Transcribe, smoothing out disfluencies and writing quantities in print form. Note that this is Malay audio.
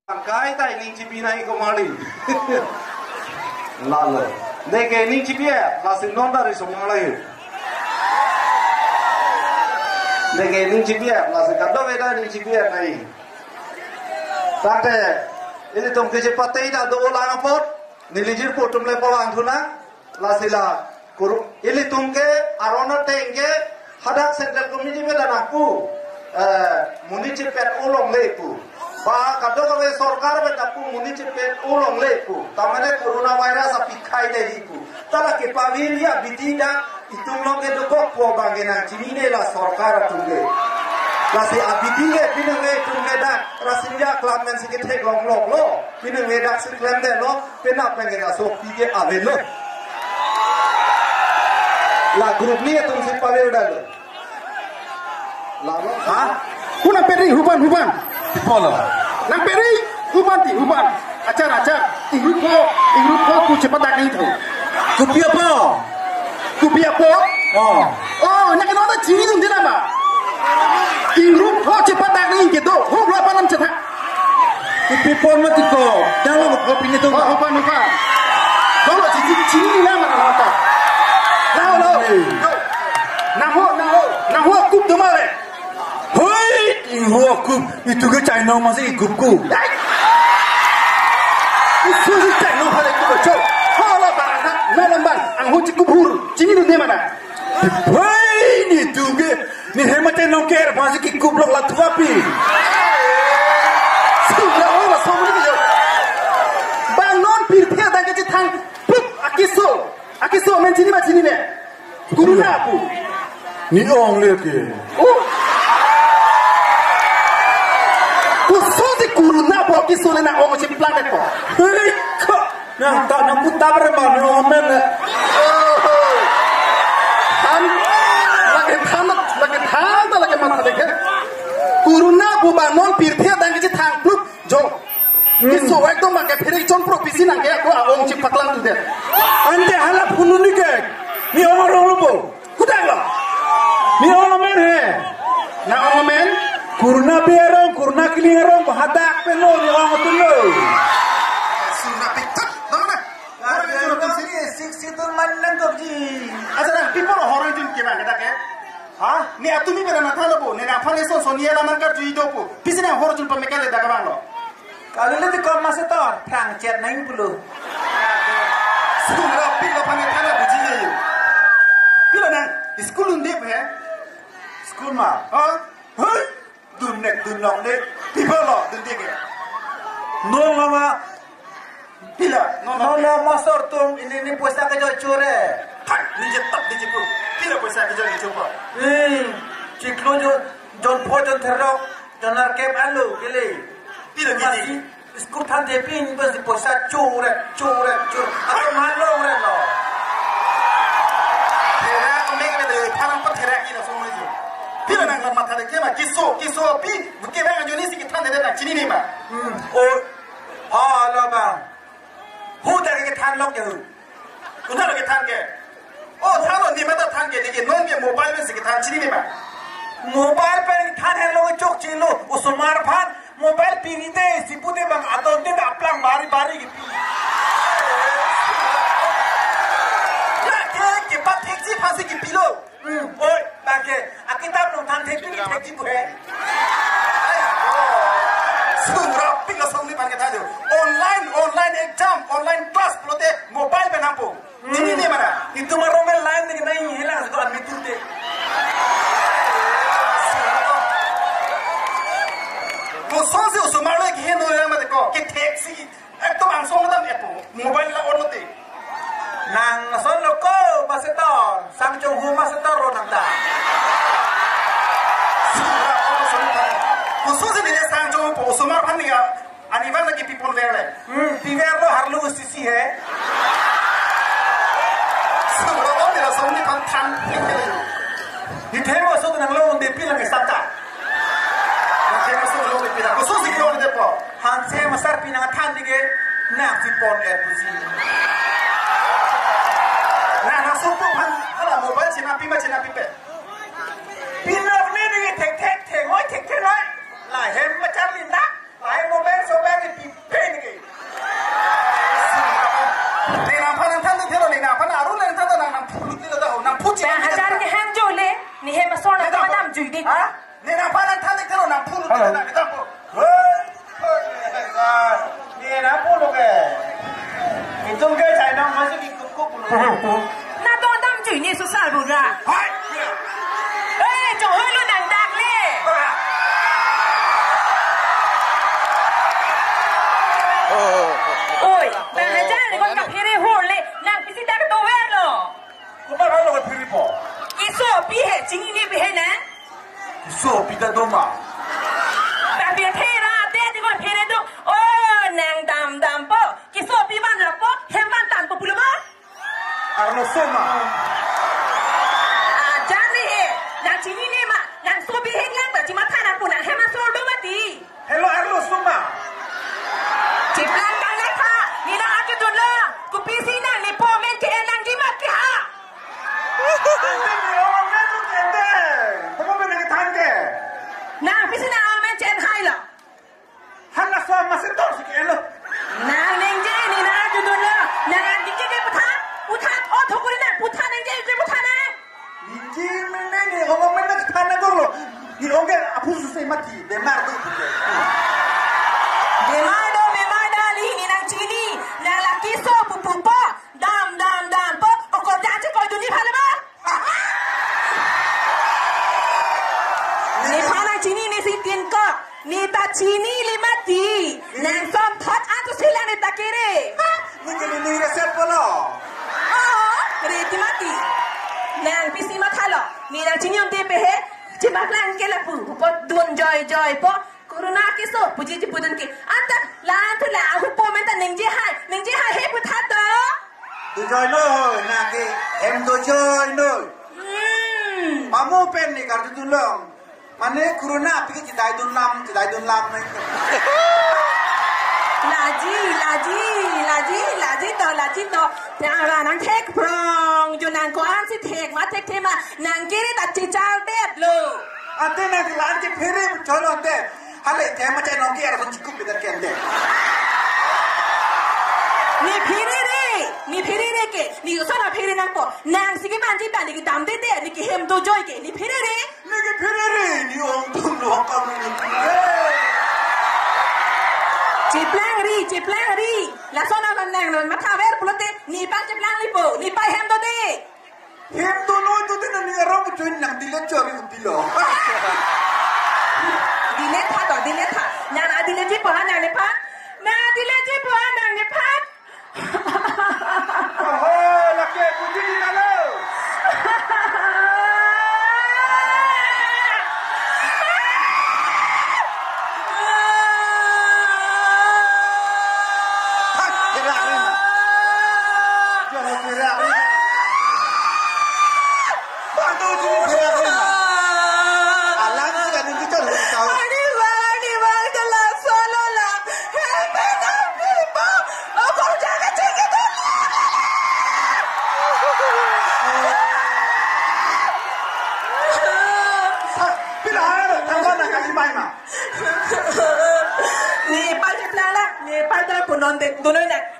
Angkai tai ning cipi nai kemari. Lalu, deke ning cipi ya, masih non dari semua lagi. Deke ning cipi ya, masih kado beda ning cipi ya nai. Tante, ini tum kecepat tidak do ulang apa? Nilijir potum le pawang thuna, lasila kuru. Ini tum ke arona tenge hadak central community bela naku, municipal ulong lepu. Bah, kadang kadang सरकार में आपको municipal oolong ले को, तमने corona virus अभी खाई दे ही को, तला के पाविलिया बितीना इतुम लोग के तो को बांगे ना चिनी ला सरकार तुंगे, लासे अभी दिए पिनंगे तुंगे दा, रासिंजा क्लाम में से किथे लोग लो, पिनंगे दा से क्लाम दे लो, पिना पेंगे ना सो पीके आवे लो, ला ग्रुप नी तुमसे पावे उड़ा लो, लालो, हाँ, kuna peri huban. Follow. Nang peri huban. Acar. Ingrup ko ku cepat dak ni tu. Kupi apa? Oh, nak kena ada ciri tu dia nama. Ingrup ko cepat dak ni gitu. Ho berapa nam cetak? Kupi pon mati ko. Dalam kopi ni tu. Oh, huban. Kalau ciri ni nama nak. Naho kup tu male. Aku itu ke China masih ikutku. Itu si China pada ikut cok. Kalau barang nak anghu cikgu pur, cini tu mana? Hei, ni tu ke, ni hemat China ker masih ikut blok latu api. Sudah orang semua ni je. Bang non pirtia dah kerja thang, pup akiso main cini ni. Guru aku. Ni orang lagi. Kuruna po kiso na ako si planet ko. Hei ko. Nang ta nang puta berman romen. Lagi mata deke. Kuruna po ba non pirthia dang ki thang plup jo. Kiso ekdom ma ke phiri chon pro pisi na ke ko awong si paklan tu de. Ante hala phununi ke. Ni orang robo. Kudang. Ni orang men he. Na orang men Kurna berong, kurna kilirong, bahadak pelo ni orang tu lo. Surna pitak, mana? Orang tu sini situ mana tu ji? Asal people orang tu kena kita ke? Ah, ni atu ni berana thalo bo, ni apa ni so sonia la marka tu hidup bo. Pisina orang tu pemikir le dah kawan lo. Kalau le tu kau masih tahu, perang cat naik bulu. Surna people pemikir thalo buji je. People nang, school undep he? School mah? Ah, hei. Dunok dek, tiba lo, dundik ya. Nol nama, Nol masor tu ini puasa kerja core. Hai, ni jetap di cipu. Pila puasa kerja di cipu. Ciklo John John terok, John Arkem alu, kili. Pila gini. Skut han depin pasti puasa core. Aku malu orang lo. Tera, omeng ada tanam pat tera kita semua itu. Pila nang lama tadi kema kiso pi bukan orang Indonesia si kita ada nak cini ni mah. Lo bang. Hu dah kita tan lok je. Kita lagi tan ke. Oh, tan ni mana tan ke? Ni non ke mobile ni si kita cini ni mah. Mobile per tan hello cok cilo. Usmar pan mobile pini deh. Si putih bang atau dia dah aplang bari gitu. Ke pat taxi pasti ke pilo. Oh, bangke. Kita belum tan taxi buat. Surah pila somni panggil tadi. Online exam, online class, pelote mobile penampu. Ini ni mana? Itu maromel lain ni naik hilang sekolah mitu deh. Musuh sih usumar lagi hendak orang macam kau. Ke taxi, itu langsung macam apa? Mobile lah orang tu. Nang son loko masetor, sang jong hu masetor ronang dah. Musuh sih ni sang jong hu usumar pan ni kan? Anivar lagi people wear le. Piver lo harlu sisi hai. Surah orang ni rasa ni pan tan. Di tema so tu nang lo unde pilang esata. Tema so lo ni pilang. Musuh sih kau ni depo. Hanse masar pinang tan dige nak pipon pusi. Nah, suatu pan, kalau mobile cina pipa. Pinang ni dige tek, oi tek lah. Lah hem macam ni nak. Lah mobile so bagi ni. Ni apa nak tanya kalau nak puluh tu nak kita puluh. Ni nak puluh ke? Itu ke China masih ikut puluh. Nak dong dam cuy ni susah bukan? Hai. Jangan lu nang dak le. Oi, bahaja ni kau tak pilih hul le. Nang pisi dak tu welo. Kau mana lo pilih po? Isu pihe, cini ni pihe na? Isu pita doma. Tapi thera, dia ni kau pilih tu. Oh, nang dam po. Isu pi man la po, hemban tan po puluh ma. Arno soma. Jangan ni, nang cini ni ma, nang so pihe yang tak cuma tanah pun, nang hemban so do mati. Hello Arno soma. Ciplan kan lekha, ni nak aku dulu. Ku pisi nang ni po men ke nang di mati ha. Nang pisi nang amen chen hai la. Hana suam masih tahu sikit lo. Nang neng je ni nak aku dulu. Nang andi ke putan. Oh thokuri nang putan neng je putan nang. Niji mana ni orang mana tanah tu lo. Ni orang apa susah mati. Demar tu. Memang dah li ni nang cini. Nang laki so pupa. Dam po. Kau dah cakap kau dunia pada apa? Ni pada cini ni si tian ko. Ni tak cini lima ti. Nang som thot atu sila ni tak kiri. Ni jadi ni resep pula. Oh, reti mati. Nang pisi mata lo. Ni nang cini untuk pehe. Cepat lang ke lapu. Po dun joy po. Corona ke so puji pudun ke. Anta lan tu lah aku po menta neng je hai he putha to. Tu joy lo nak ke em tu joy lo. Mamu pen ni kartu tulung. Mana corona pergi cidai dunlam ni. Laji to. Tiada nang tek prong. Junang ko an si tek ma tek tema. Nang kiri tak cical det lo. Ante nang lan ke phere cholo ante. Hale tema cai nong ke arun cukup bedar ke ante. Ni phere re ke. Ni usah phere nang po. Nang sigi manji pa ni ki dam de ni ki hem do joy ke. Ni phere re. Ni ong tung lo kam ni. Ciplang ri. La sona kan nang lo ma thawer pulote. Ni pa ciplang li po. Ni pa hem do de. Hem do no do de ni arong joy nang dilen chori dilo. Dilet ha. Nang dilet ji po nang le pa. Nang dilet ji po nang le pa. Oh, laki puji di nalo. Ni pa je plan la, ni pa ta punon de dunoi na.